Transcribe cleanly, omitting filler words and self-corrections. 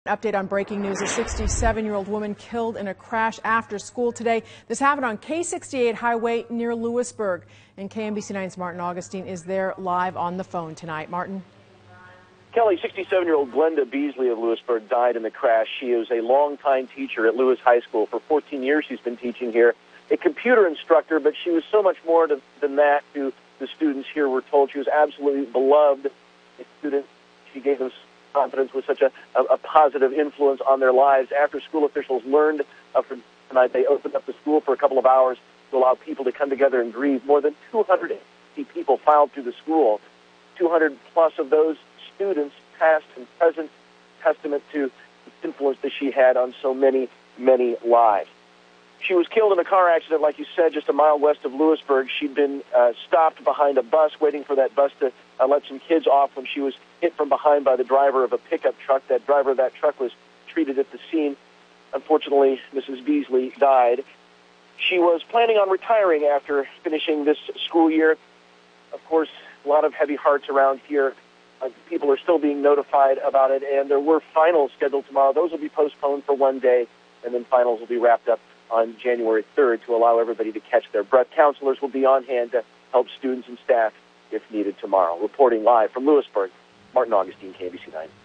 Update on breaking news. A 67-year-old woman killed in a crash after school today. This happened on K68 Highway near Louisburg. And KMBC 9's Martin Augustine is there live on the phone tonight. Martin. Kelly, 67-year-old Glenda Beasley of Louisburg died in the crash. She is a longtime teacher at Louis High School. For 14 years she's been teaching here. A computer instructor, but she was so much more than that to the students here. We're told she was absolutely beloved. A student, she gave them confidence, was such a positive influence on their lives. After school officials learned of her tonight, they opened up the school for a couple of hours to allow people to come together and grieve. More than 250 people filed through the school. 200 plus of those students, past and present, testament to the influence that she had on so many, many lives. She was killed in a car accident, like you said, just a mile west of Louisburg. She'd been stopped behind a bus, waiting for that bus to let some kids off when she was hit from behind by the driver of a pickup truck. That driver of that truck was treated at the scene. Unfortunately, Mrs. Beasley died. She was planning on retiring after finishing this school year. Of course, a lot of heavy hearts around here. People are still being notified about it, and there were finals scheduled tomorrow. Those will be postponed for one day, and then finals will be wrapped up on January 3rd to allow everybody to catch their breath. Counselors will be on hand to help students and staff if needed tomorrow. Reporting live from Louisburg, Martin Augustine, KMBC 9.